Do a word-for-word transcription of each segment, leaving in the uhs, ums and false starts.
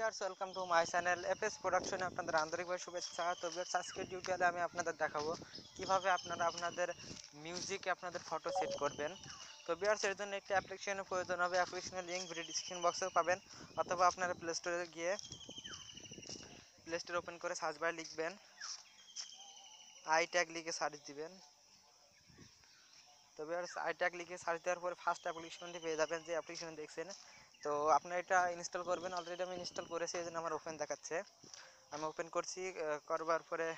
Viewers welcome to my channel FS প্রোডাকশনে আপনাদের আন্তরিকভাবে শুভেচ্ছা। তো ভিউয়ার্স আজকের টিউটোরিয়ালে আমি আপনাদের দেখাবো কিভাবে আপনারা আপনাদের মিউজিকে আপনাদের ফটো সেট করবেন। তো ভিউয়ার্স এর জন্য একটি অ্যাপ্লিকেশনের প্রয়োজন হবে। অ্যাপ্লিকেশনের লিঙ্ক ভিডিও ডিসক্রিপশন বক্সে পাবেন, অথবা আপনারা প্লে স্টোরে গিয়ে প্লে স্টোর ওপেন করে সার্চ বারে লিখবেন আই ট্যাগ লিখে সার্চ দিবেন। তো ভিউয়ার্স আই ট্যাগ লিখে সার্চ দেওয়ার পরে ফার্স্ট অ্যাপ্লিকেশনটি পেয়ে যাবেন, যে অ্যাপ্লিকেশন দেখছেন। তো আপনারা এটা ইনস্টল করবেন। অলরেডি আমি ইনস্টল করেছি, এই জন্য আমার ওপেন দেখাচ্ছে। আমি ওপেন করছি, করবার পরে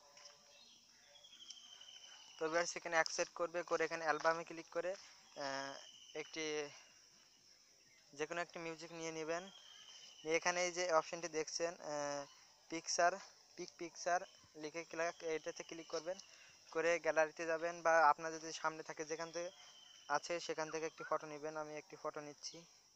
তো ভিউয়ার্স এখানে অ্যাকসেপ্ট করবে, করে এখানে অ্যালবামে ক্লিক করে একটি যে কোনো একটি মিউজিক নিয়ে নেবেন। এখানে এই যে অপশনটি দেখছেন পিকচার পিক পিকচার লিখে ক্লিক, এটাতে ক্লিক করবেন, করে গ্যালারিতে যাবেন, বা আপনার যদি সামনে থাকে যেখান থেকে আছে সেখান থেকে একটি ফটো নেবেন। আমি একটি ফটো নিচ্ছি।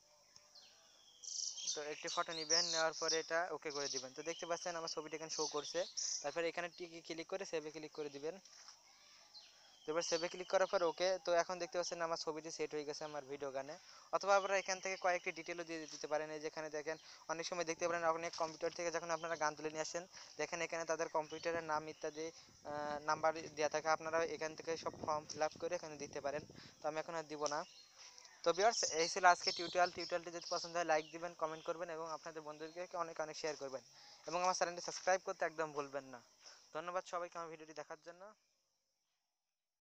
তো একটি ফটো নেবেন, নেওয়ার পরে এটা ওকে করে দিবেন। তো দেখতে পাচ্ছেন আমার ছবিটা এখানে শো করছে। তারপরে এখানে টিকে ক্লিক করে সেভে ক্লিক করে দিবেন। তো এবার সেভে ক্লিক করার পর ওকে। তো এখন দেখতে পাচ্ছেন আমার ছবিটি সেট হয়ে গেছে আমার ভিডিও গানে। অথবা আপনারা এখান থেকে কয়েকটি ডিটেলও দিয়ে দিতে পারেন। এই যেখানে দেখেন অনেক সময় দেখতে পারেন অনেক কম্পিউটার থেকে যখন আপনারা গান তুলে নিয়ে আসেন, দেখেন এখানে তাদের কম্পিউটারের নাম ইত্যাদি নাম্বার দেওয়া থাকে। আপনারা এখান থেকে সব ফর্ম ফিল আপ করে এখানে দিতে পারেন। তো আমি এখন আর দিব না। তো ভিউয়ার্স এই ছিল আজকে টিউটোরিয়াল। টিউটোরিয়ালটি যদি পছন্দ হয় লাইক দিবেন, কমেন্ট করবেন এবং আপনাদের বন্ধুদেরকে অনেক অনেক শেয়ার করবেন, এবং আমার চ্যানেলটি সাবস্ক্রাইব করতে একদম ভুলবেন না। ধন্যবাদ সবাইকে আমার ভিডিওটি দেখার জন্য।